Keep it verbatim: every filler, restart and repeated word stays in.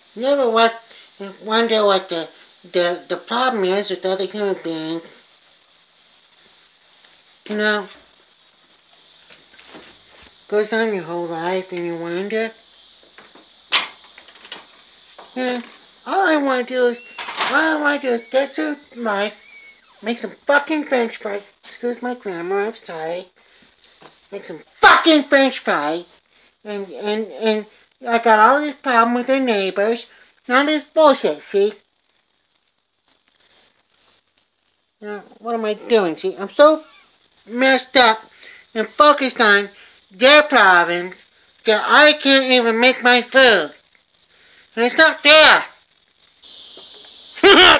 You ever what, wonder what the, the, the problem is with other human beings? You know, goes on your whole life and you wonder. Yeah, all I want to do is, all I want to do is get through life, make some fucking french fries. Excuse my grammar, I'm sorry. Make some fucking french fries. And, and, and I got all this problem with their neighbors. None of this bullshit, see? Now, what am I doing, see? I'm so messed up and focused on their problems that I can't even make my food. And it's not fair.